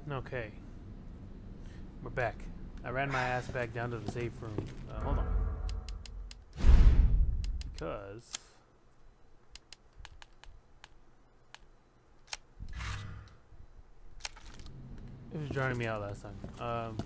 Okay, we're back. I ran my ass back down to the safe room. Hold on. Because it was drowning me out last time.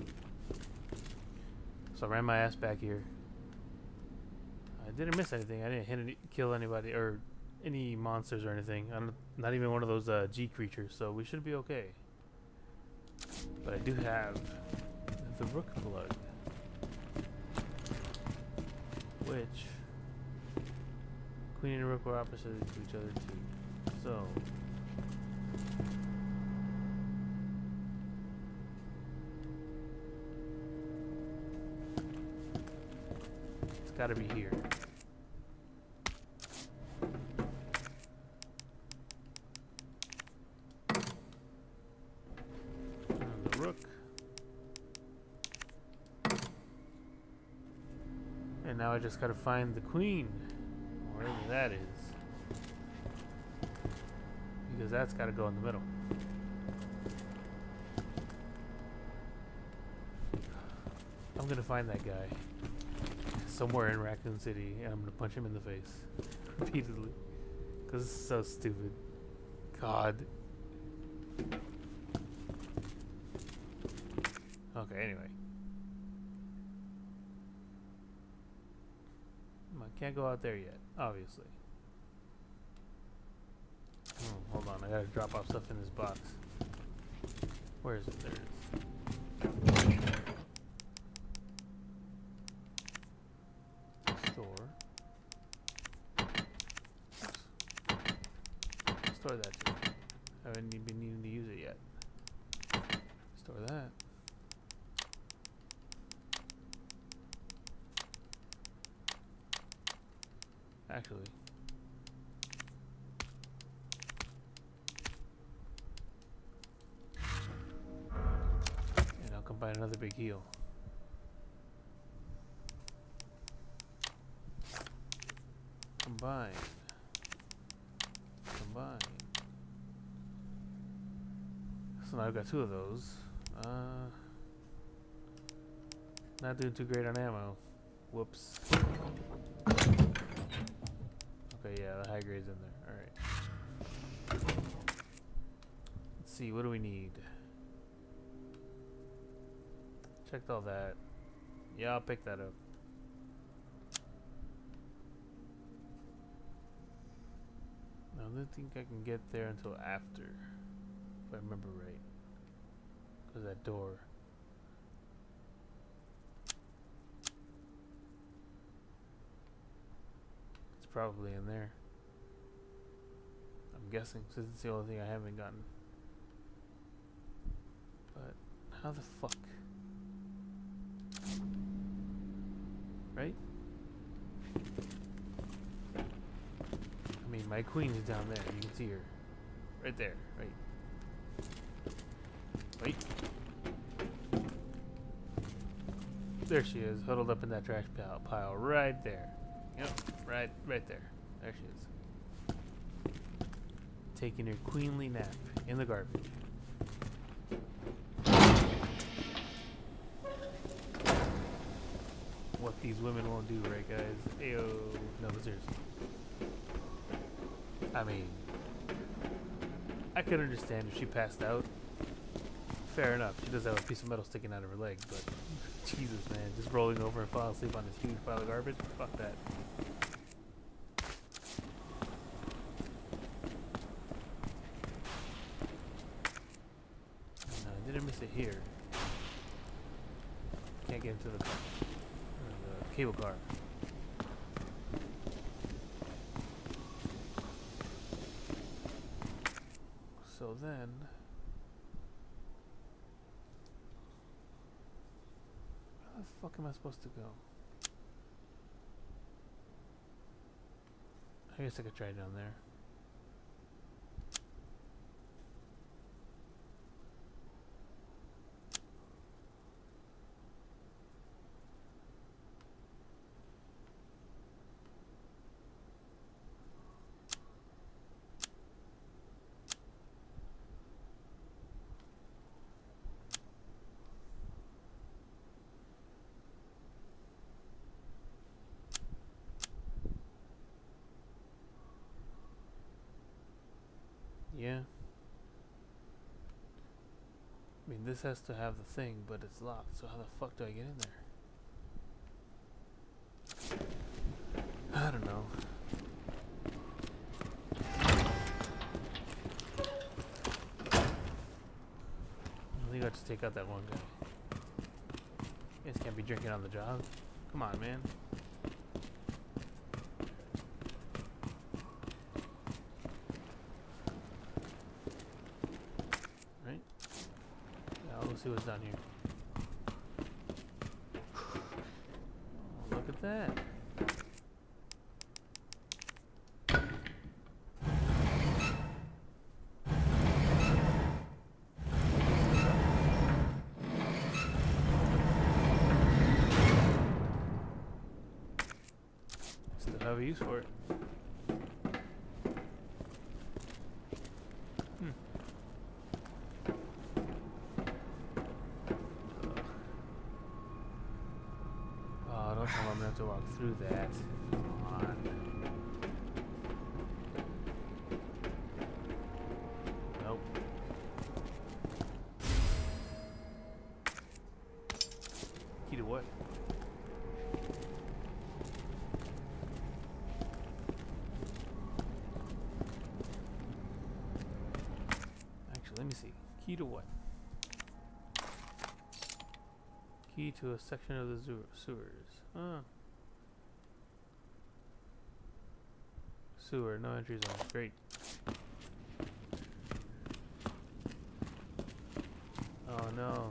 So I ran my ass back here. I didn't miss anything. I didn't kill anybody or any monsters or anything. I'm not even one of those G creatures, so we should be okay. But I do have the Rook Blood, which Queen and Rook were opposite to each other too. So it's got to be here. And the Rook. And now I just gotta find the Queen, wherever that is, because that's gotta go in the middle. I'm gonna find that guy somewhere in Raccoon City, and I'm gonna punch him in the face repeatedly, because it's so stupid. God. Okay, anyway. I can't go out there yet, obviously. Hold on, I gotta drop off stuff in this box. Where is it? There it is. Store. Oops. Store that too. I haven't even been needing to use it yet. Store that. Actually, and I'll combine another big heal. Combine. So now I've got two of those. Not doing too great on ammo. Whoops. Okay, yeah, the high grade's in there. Alright. Let's see, what do we need? Checked all that. Yeah, I'll pick that up. I don't think I can get there until after, if I remember right. Because that door. It's probably in there. I'm guessing, since it's the only thing I haven't gotten. But how the fuck? Right? I mean, my queen is down there. You can see her. Right there. Right. Wait. There she is, huddled up in that trash pile. Right there. Yep. Right there. There she is. Taking her queenly nap in the garbage. What these women won't do, right, guys? Ayo. No, but seriously. I mean, I could understand if she passed out. Fair enough. She does have a piece of metal sticking out of her leg, but Jesus, man, just rolling over and falling asleep on this huge pile of garbage? Fuck that. No, I didn't miss it here. Can't get into the cable car. So then, where the fuck am I supposed to go? I guess I could try down there. I mean, this has to have the thing, but it's locked, so how the fuck do I get in there? I don't know. I think I'll just take out that one guy. You guys can't be drinking on the job. Come on, man. Right? Yeah, let's see what's down here. Oh, look at that. Have a use for it. Oh, don't tell me I'm gonna have to walk through that. Come on. Nope. Key to what? Let me see. Key to what? Key to a section of the sewers. Huh. Sewer, no entry zone. Great. Oh no.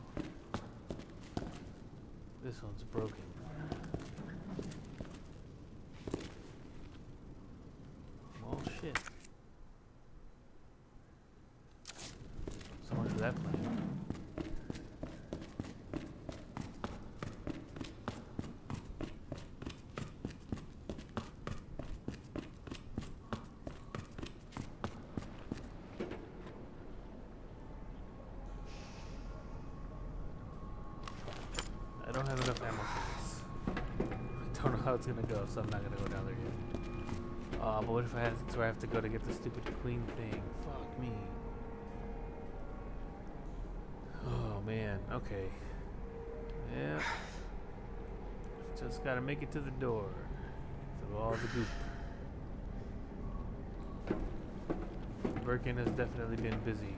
This one's broken. Oh shit. So much for that plan. I don't have enough ammo for this. I don't know how it's gonna go, so I'm not gonna go down there yet. But what if I have to, I have to go to get the stupid queen thing? Fuck me. Oh man, okay. Yeah. Just gotta make it to the door. Through all the goop. Birkin has definitely been busy.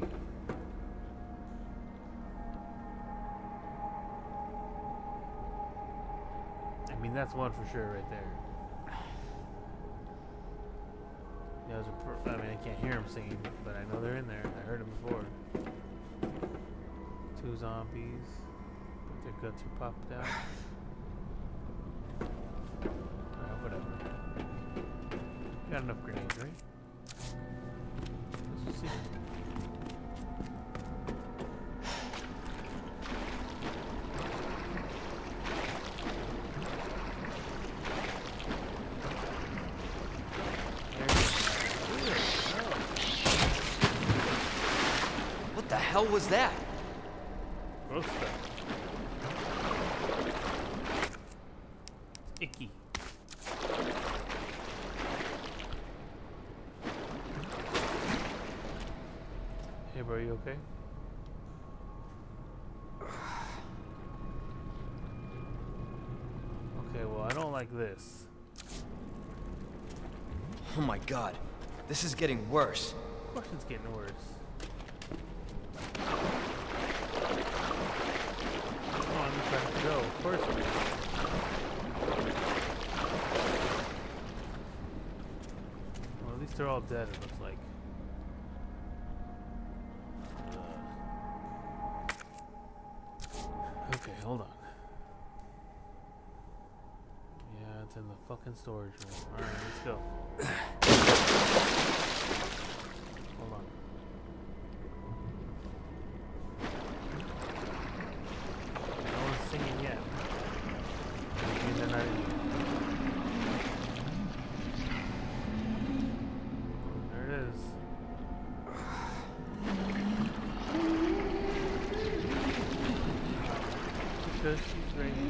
I mean, that's one for sure right there. Yeah, I mean, I can't hear them singing, but I know they're in there. I heard them before. 2 zombies. But their guts are popped out. Whatever. Got enough grenades, right? Let's just see. What the hell was that? Gross stuff. It's icky. Hey bro, you okay? Okay, well I don't like this. Oh my god, this is getting worse. Of course it's getting worse. Come on, I'm trying to go. Of course it is. Well, at least they're all dead, it looks like. Okay, hold on. Yeah, it's in the fucking storage room. Alright, let's go. Hold on. No one's singing yet. Maybe they're not in here. There it is. Because she's right here.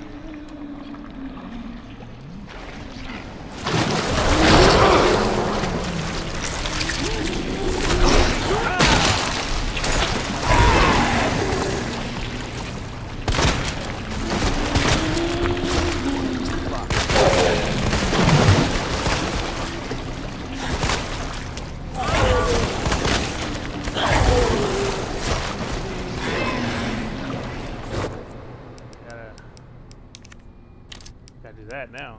that now.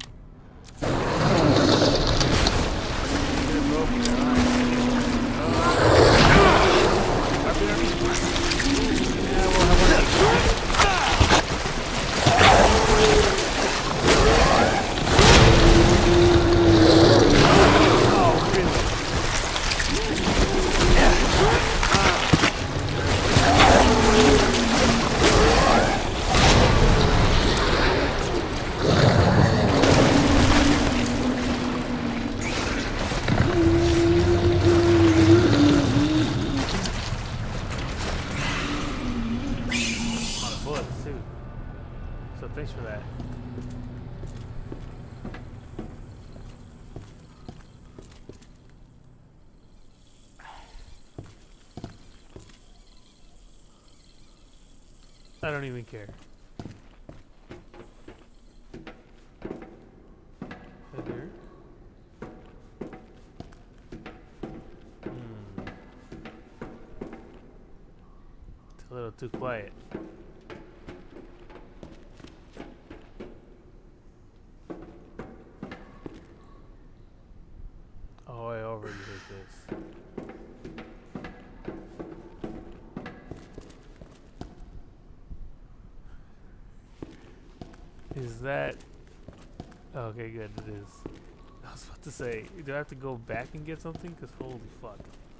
Thanks for that. I don't even care. Right there. It's a little too quiet. Oh, I already hate this. Is that... Okay, good, it is. I was about to say, do I have to go back and get something? Because holy fuck.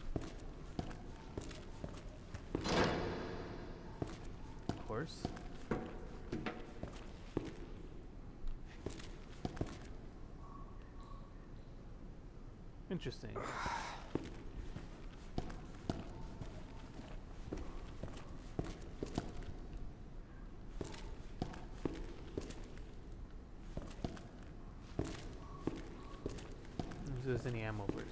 Of course. Interesting. If there's any ammo first.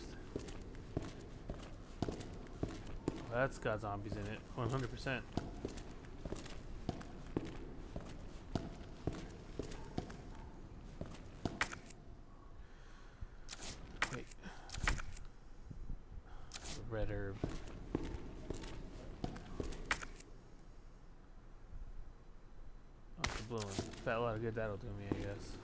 Well, that's got zombies in it, 100%. Wait. Red herb. Oh, the blue one. Fat lot of good that'll do me, I guess.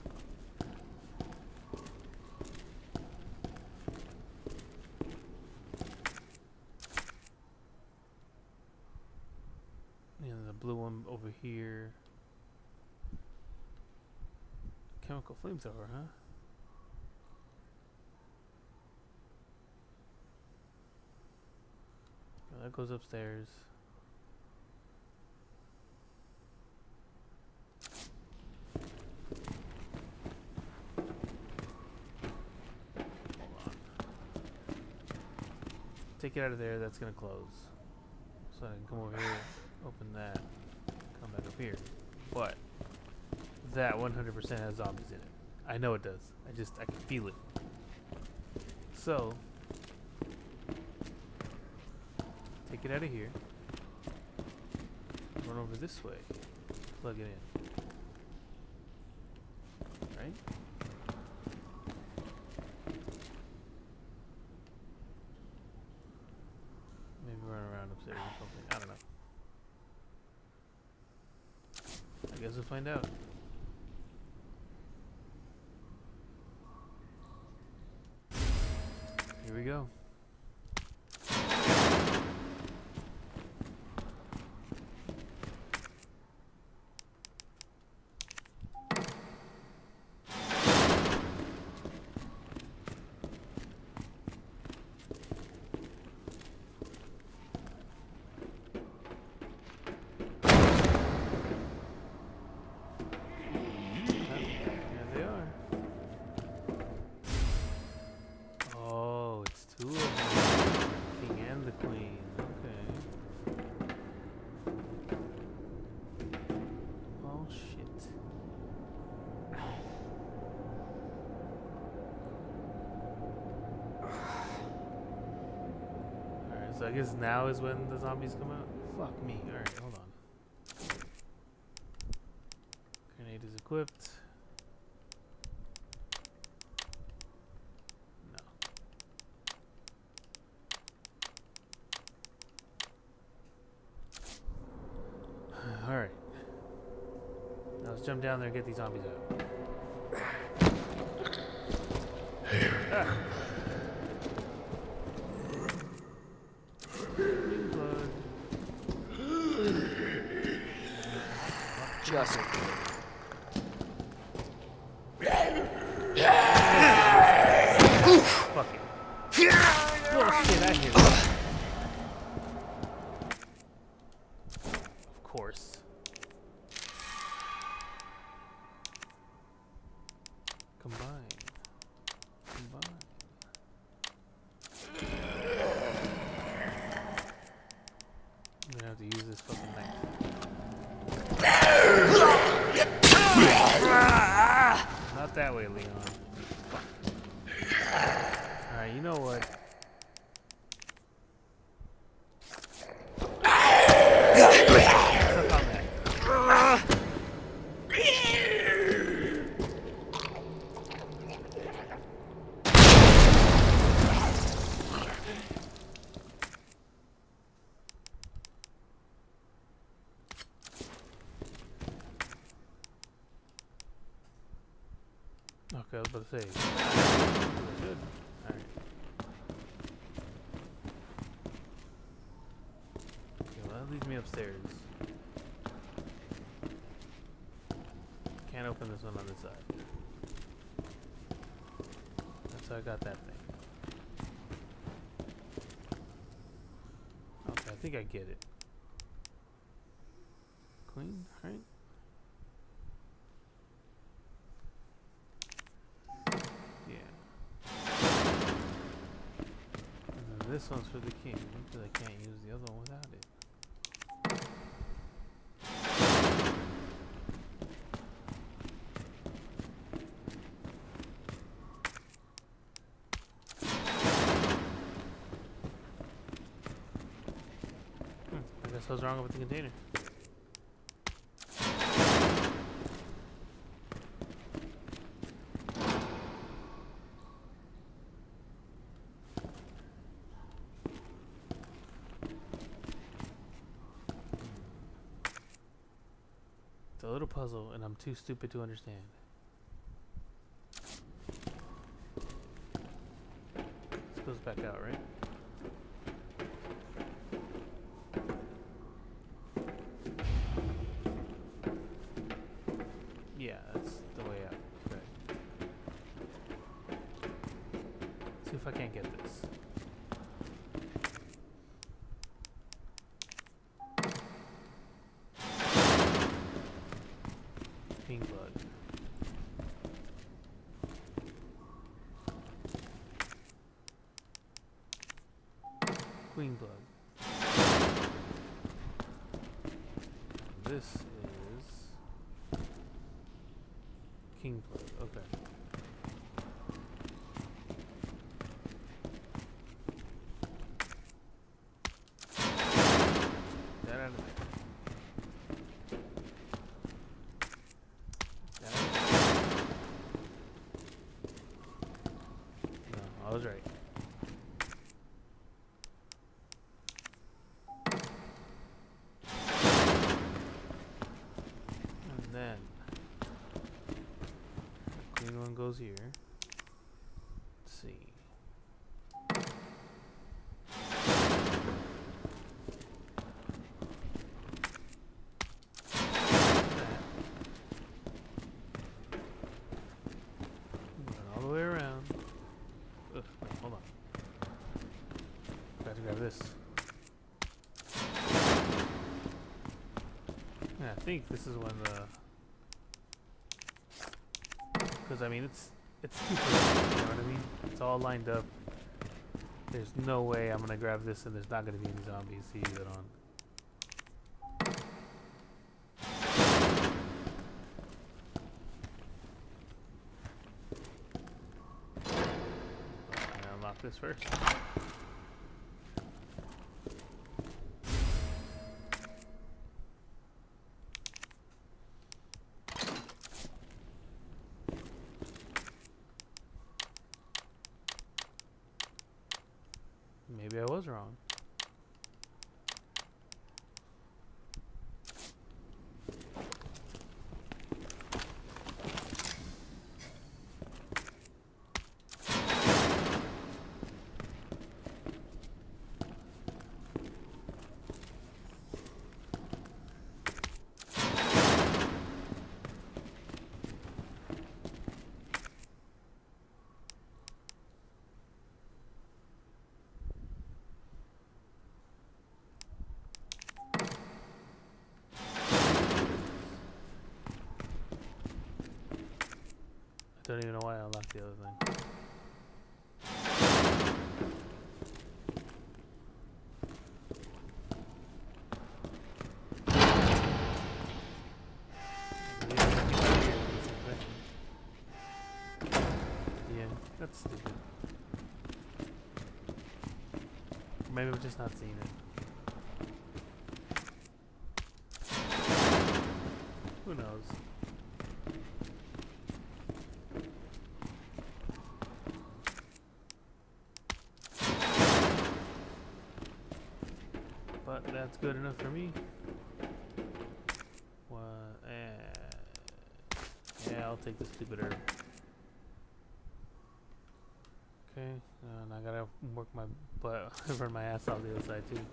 Blue one over here. Chemical flamethrower, huh? Well, that goes upstairs. Hold on. Take it out of there, that's gonna close. So I can come over here. Open that, come back up here. But that 100% has zombies in it. I know it does. I can feel it. So take it out of here. Run over this way. Plug it in. Right? Maybe run around upstairs or something. I don't know. I guess we'll find out. Here we go. So I guess now is when the zombies come out? Fuck me. Alright, hold on. Grenade is equipped. No. Alright. Now let's jump down there and get these zombies out. Blood. Just. Fuck it. Oh shit, I hit it. Of course. Combine. Combine. I'm gonna have to use this fucking knife. Not that way, Leon. Alright, you know what? Suck on that. Okay, I was about to say. Good. Alright. Okay, well, that leads me upstairs. Can't open this one on this side. That's how I got that thing. Okay, I think I get it. Clean, right? This one's for the king, because I can't use the other one without it. I guess I was wrong about the container. It's a little puzzle, and I'm too stupid to understand. This goes back out, right? Yeah, that's the way out. Okay. See if I can't get this. Pink blood. Queen blood. This is king blood. Okay. Get out of there. I was right. And then the green one goes here. Let's see. All the way around. Ugh, wait, hold on. Got to grab this. Yeah, I think this is when the... Because, I mean, it's 2%, you know what I mean? It's all lined up. There's no way I'm going to grab this and there's not going to be any zombies to use it on. Unlock this first. Maybe I was wrong. Don't even know why I unlocked the other thing. Yeah, that's stupid. Maybe I'm just not seeing it. Who knows? But that's good enough for me. What? Yeah, I'll take the stupid herb. Okay, and I gotta work my butt, run my ass off the other side too.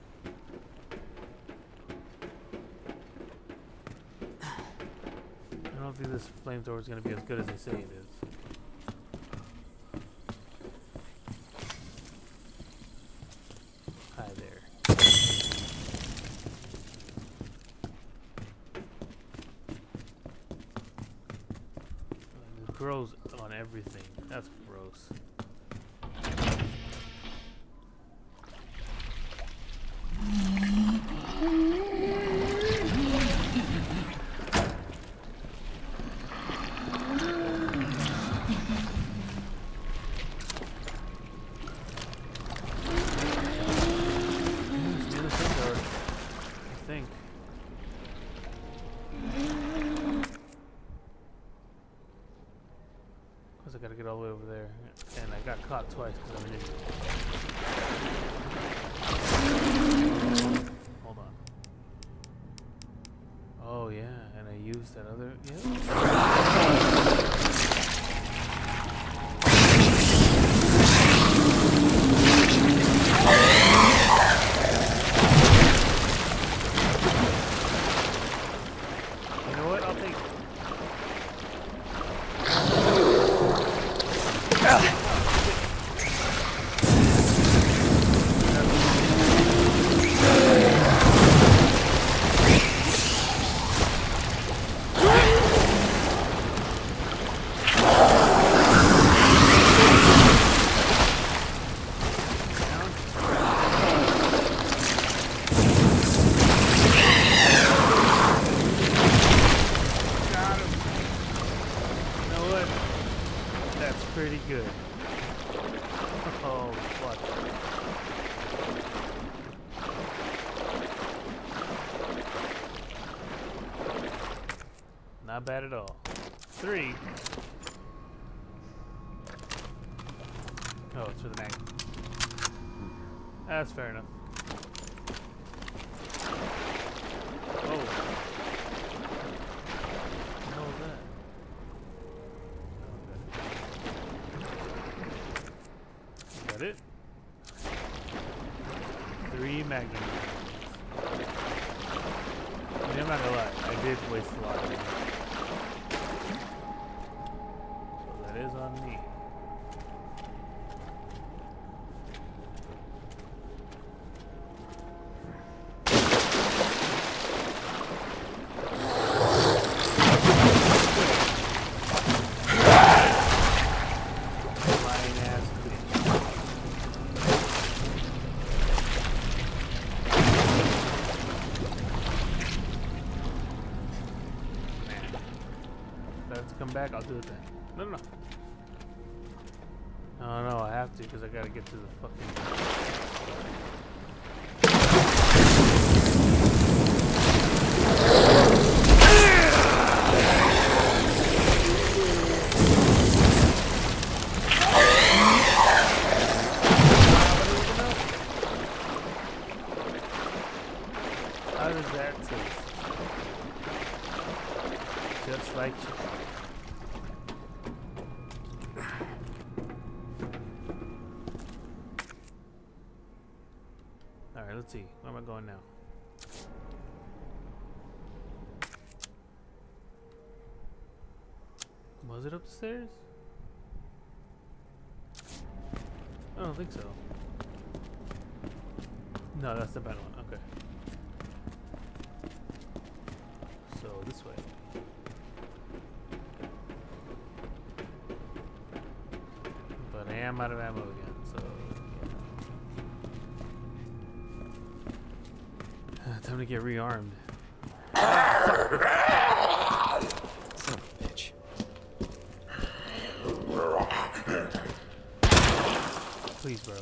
I don't think this flamethrower is gonna be as good as they say it is. Hi there. It grows on everything. That's gross. I gotta get all the way over there, and I got caught twice because I'm an idiot. Hold on. Oh yeah, and I used that other. Yeah. You know what? I'll take it. Pretty good. Oh, fuck. Not bad at all. 3. Oh, it's for the magnet. That's fair enough. Oh. What was that? It? 3 magnum. I mean, I'm not gonna lie, I did waste a lot of money. So that is on me. Come back, I'll do it then. No. Oh no, I have to because I gotta get to the fucking. How does that taste? Just like chicken. Alright, let's see. Where am I going now? Was it upstairs? I don't think so. No, that's the bad one. Okay. So this way. am out of ammo again, so yeah. Time to get rearmed. Son of a bitch. Please, bro.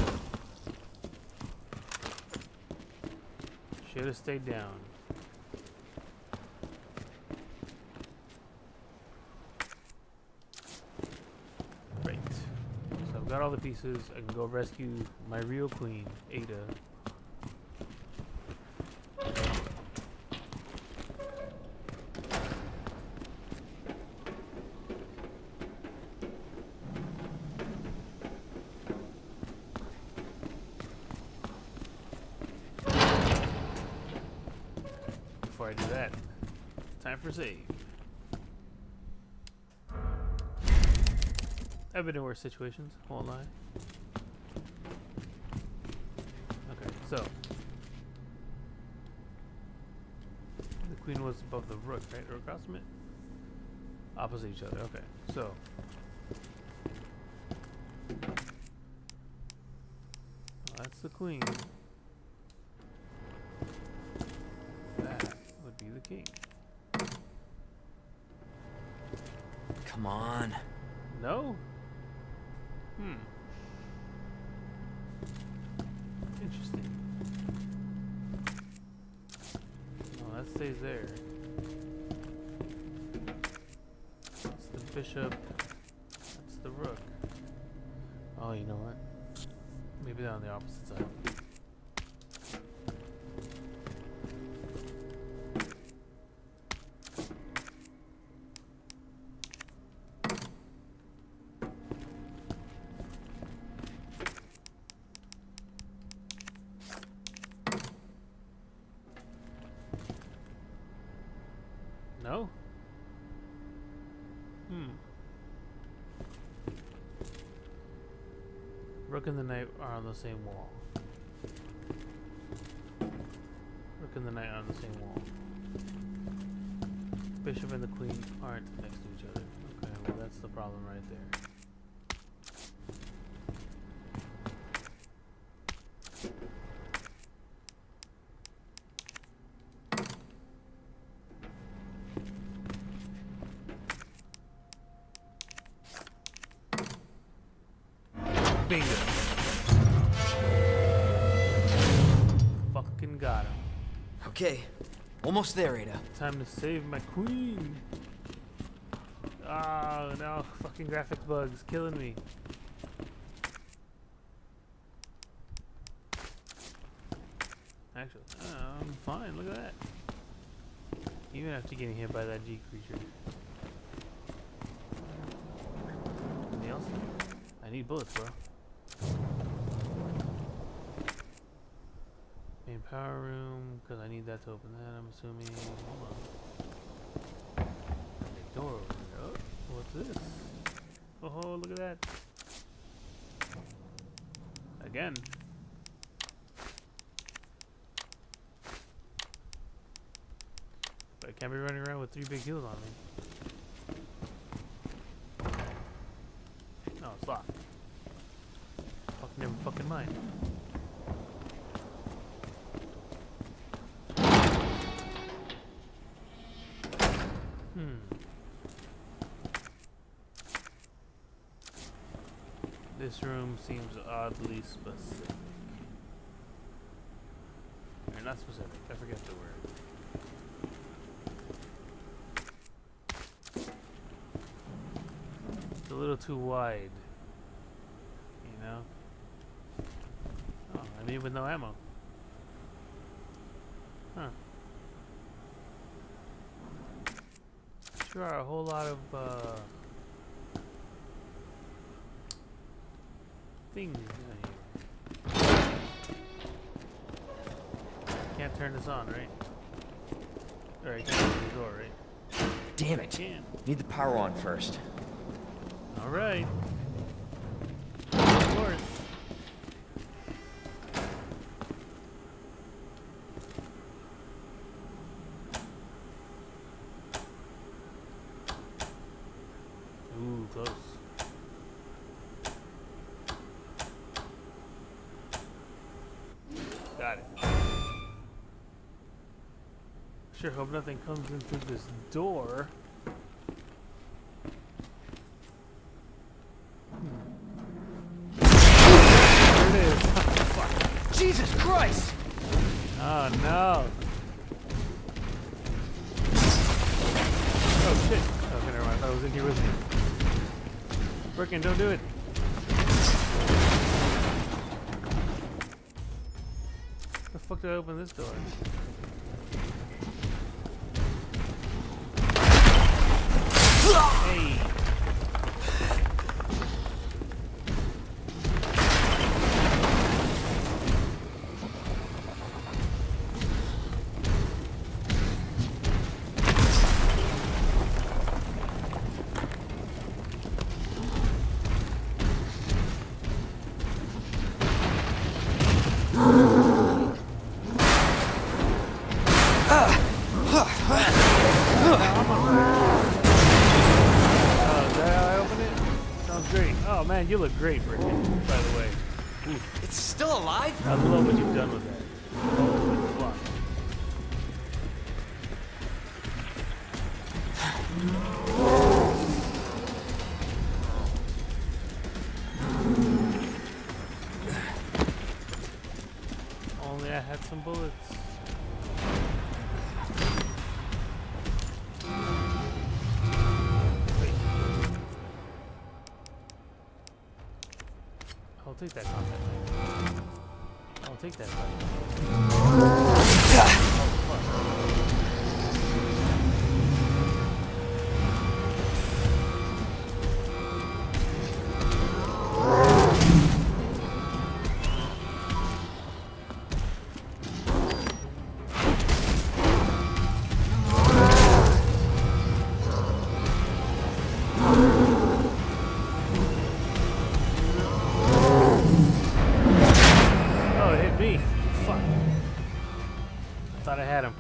Should have stayed down. Right. So I've got all the pieces. I can go rescue my real queen, Ada. Before I do that, time for save. I've been in worse situations, won't lie. Okay, so the queen was above the rook, right? Or across from it? Opposite each other, okay. So that's the queen. That would be the king. Come on. No? Interesting. No, that stays there. That's the bishop. That's the rook. Oh, you know what? Maybe they're on the opposite side. No? Rook and the knight are on the same wall. Rook and the knight are on the same wall. Bishop and the queen aren't next to each other. Okay, well that's the problem right there. Bingo. Fucking got him. Okay, almost there, Ada. Time to save my queen. Oh no, fucking graphics bugs killing me. Actually, I'm fine, look at that. Even after getting hit by that G creature. Anything else? I need bullets, bro. Main power room, because I need that to open that, I'm assuming. Hold on. Big door over there. Oh, what's this? Oh, look at that. Again. But I can't be running around with 3 big heals on me. No, it's locked. Fuck, never fucking mind. This room seems oddly specific. Or not specific, I forget the word. It's a little too wide. You know? Oh, I mean with no ammo. Huh. Sure are a whole lot of things in here. Can't turn this on, right? Or I can't open the door, right? Damn I it. can. Need the power on first. Alright. Of course. Ooh, close. Sure hope nothing comes in through this door. There it is. Oh, fuck. Jesus Christ! Oh no. Oh shit. Okay, never mind. I thought it was in here with me. Frickin', don't do it. The fuck did I open this door? Hey. Man, you look great, Brittany, by the way. Ooh. It's still alive? I love what you've done with that. Oh, with the block. Only I had some bullets. I'll take that content. I'll take that fight. Thought I had him.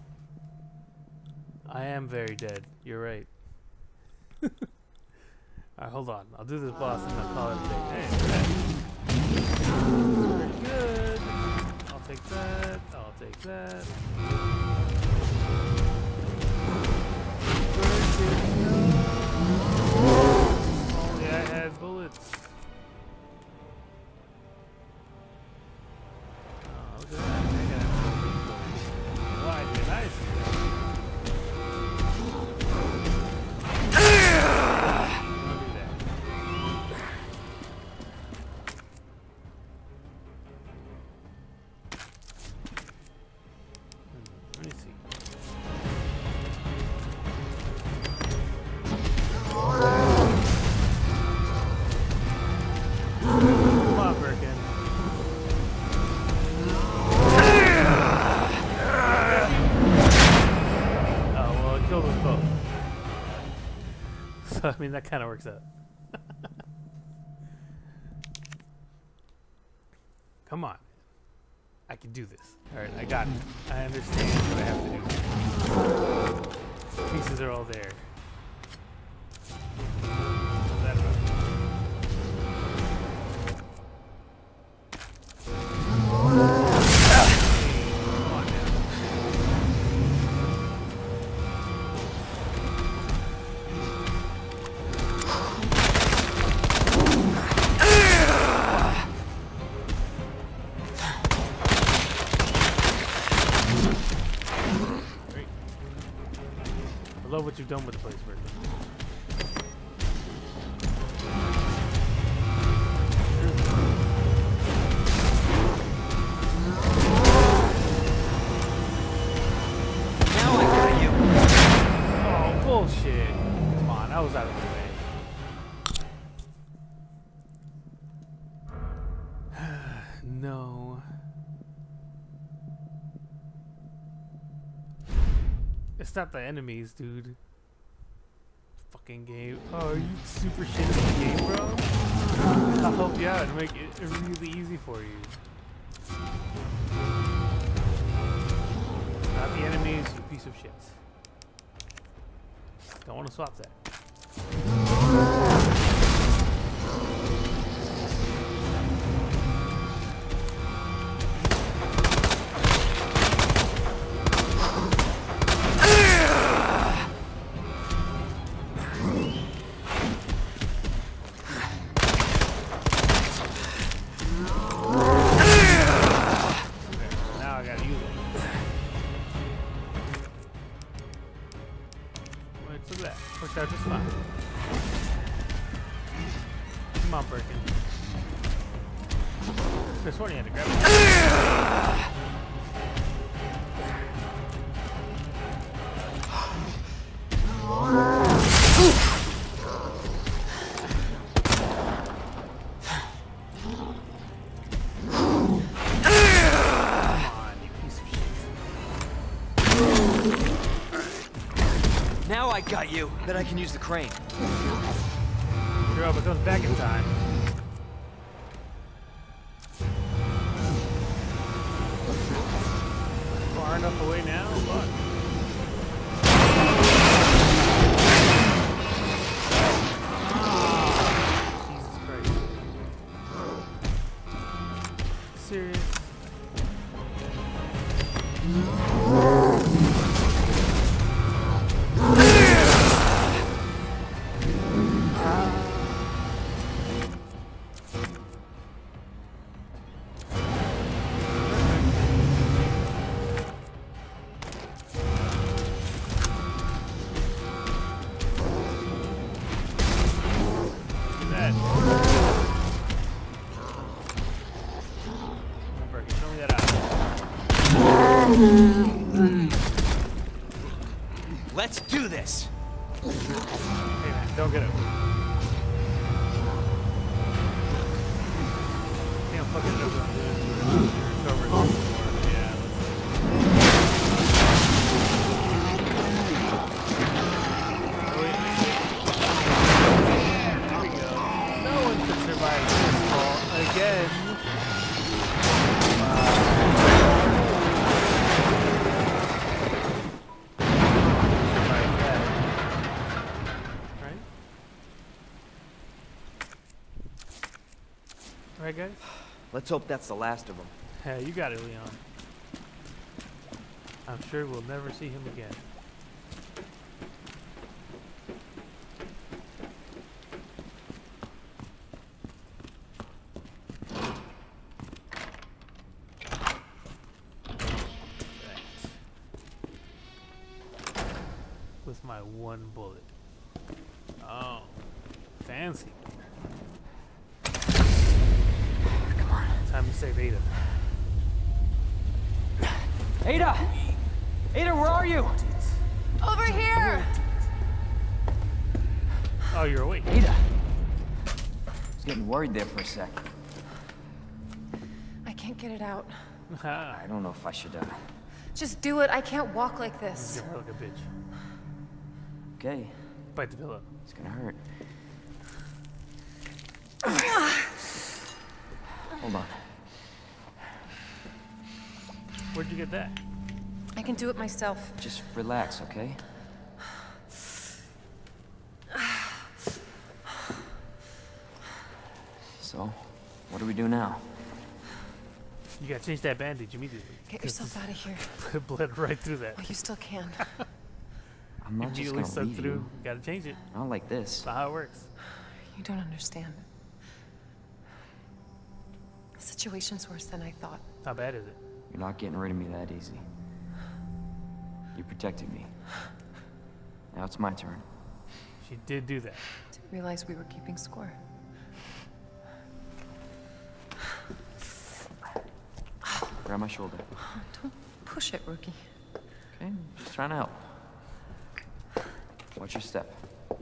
I am very dead. You're right. Alright, hold on. I'll do this boss and I'll call it a day. Hey, pretty good. I'll take that. I'll take that. Only I had bullets. Oh, look at that. So, I mean, that kind of works out. Come on. I can do this. Alright, I got it. I understand what I have to do. Pieces are all there. I love what you've done with the place, Brittany. Now I got you. Oh, bullshit. Come on, I was out of the way. No. It's not the enemies, dude. Fucking game. Oh, are you super shit at the game, bro? I'll help you out and make it really easy for you. Not the enemies, you piece of shit. Don't want to swap that. Look at that. Worked out just fine. Come on, Birkin. This one you had to grab it. Now I got you. Then I can use the crane. Sure hope it comes back in time. Far enough away now? Fuck. Jesus Christ. Serious? Let's do this. Hey man, don't get it. Damn, fucking it over. It's over. Yeah. Wait. There we go. No one could survive this fall again. Right, guys? Let's hope that's the last of them. Yeah, you got it, Leon. I'm sure we'll never see him again. With my one bullet. Oh, fancy. Time to save Ada. Ada! Ada, where are you? Over here! Oh, you're awake. Ada! I was getting worried there for a sec. I can't get it out. I don't know if I should, Just do it. I can't walk like this. Give her like a bitch. Okay. Bite the pillow. It's gonna hurt. Hold on. Where'd you get that? I can do it myself. Just relax, okay? So, what do we do now? You gotta change that bandage immediately. Get yourself out of here. It bled right through that. Oh, you still can. I'm not just Immediately gonna sucked leave through. you. Gotta change it. Not like this. That's how it works. You don't understand. The situation's worse than I thought. How bad is it? You're not getting rid of me that easy. You protected me. Now it's my turn. She did do that. Didn't realize we were keeping score. Grab my shoulder. Don't push it, rookie. Okay, just trying to help. Watch your step.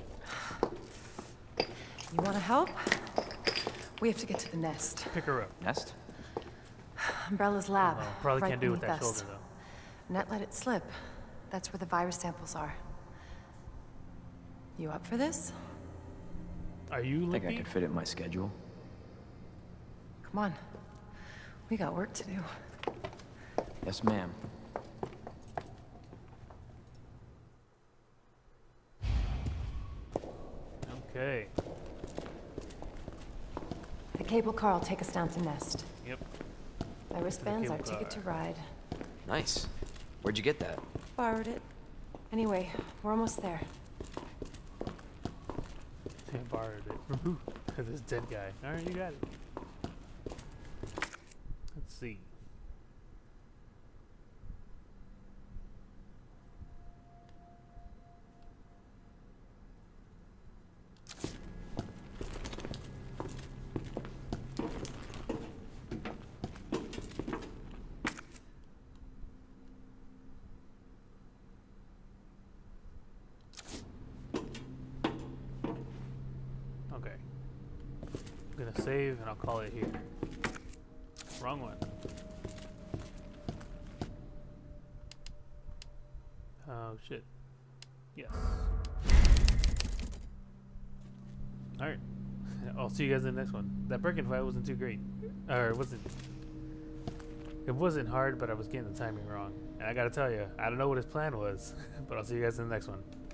You want to help? We have to get to the nest. Pick her up. Nest? Umbrella's lab. Oh, probably right can't do it with beneath that us. shoulder though. Net let it slip. That's where the virus samples are. You up for this? Are you I think I limpy? could fit it in my schedule. Come on. We got work to do. Yes, ma'am. Okay. The cable car will take us down to Nest. Yep. My wristband's our cable ticket to car. ride. Nice. Where'd you get that? Borrowed it. Anyway, we're almost there. I borrowed it. This dead guy. Alright, you got it. Let's see. gonna save and I'll call it here. Wrong one. Oh shit. Yes. Alright. I'll see you guys in the next one. That Birkin fight wasn't too great. Or it wasn't hard, but I was getting the timing wrong. And I gotta tell you, I don't know what his plan was, but I'll see you guys in the next one.